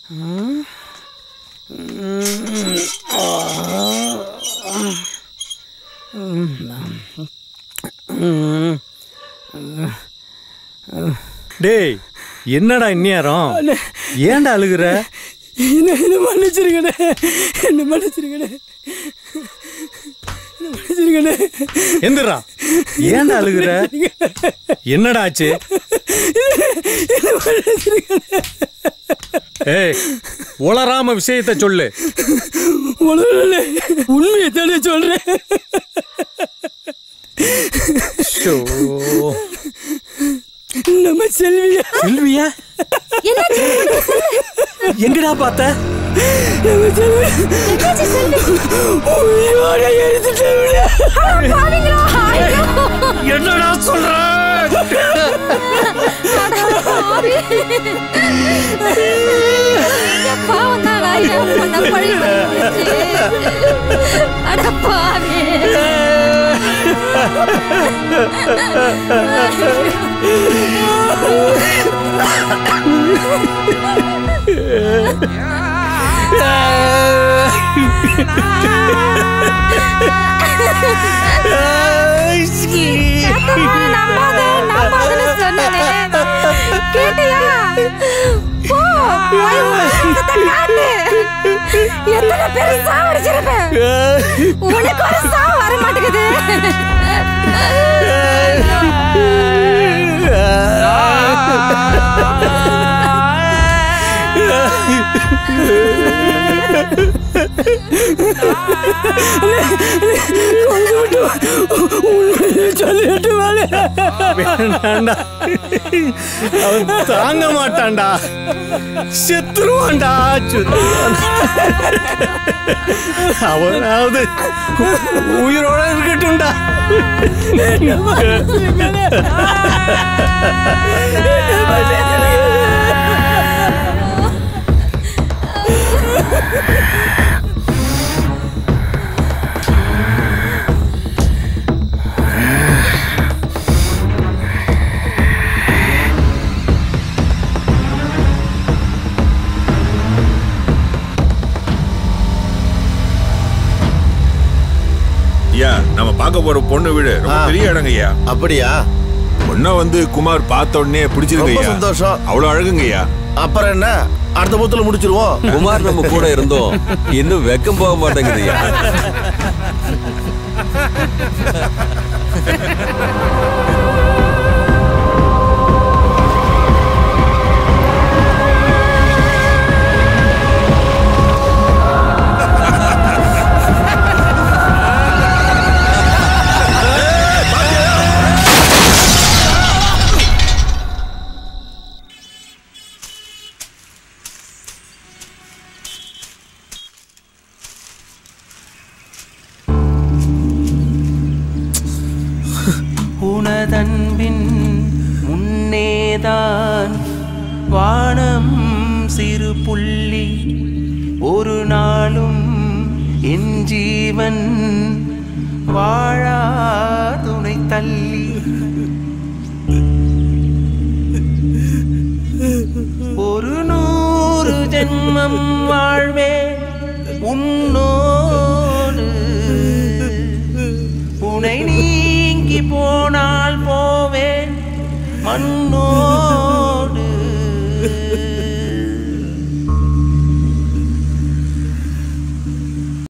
டேய் என்னடா இந்நேரம் ஏன்டா அழுகுற? என்ன மன்னிச்சிருக்கணே, என்ன மன்னிச்சிருக்கணே, எந்திரா. ஏன்டா அழுகுற? என்னடா ஆச்சு? ஏய் உளராம விஷயத்தை சொல்லு. உண்மையை தானே சொல்றேன். நம்ம செல்வியா செல்வியா எங்கடா பார்த்த? என்னடா சொல்ற? எத்தனை பேர் சாவடிச்சிருப்பேன், உனக்கு ஒரு சாவு வர மாட்டேங்குது. அவன் தாங்க மாட்டான்டா, செத்துருவான்டா. அவனாவது உயிரோட இருக்கட்டும்டா. நம்ம பார்க்க போற பொண்ணு வீடு ரொம்ப பெரிய இடங்கய்யா. அப்படியா? பொண்ணை வந்து குமார் பார்த்த உடனே பிடிச்சிருக்கீங்க. சந்தோஷம். அவ்வளவு அழகுங்கய்யா. அப்புறம் என்ன, அடுத்த மூத்துல முடிச்சிருவோம். குமார் நம்ம கூட இருந்தோம், இன்னும் வெக்கம் போக மாட்டேங்குதுயா. உனதன்பின் முன்னேதான் வானம் சிறு புள்ளி, ஒரு நாளும் என் ஜீவன் வாழா துணை தள்ளி. ஒரு 100 ஜென்மம் வாழ்வேன் உன்னோடு, உனை நீங்கி போனால் போவேன் மண்ணோ.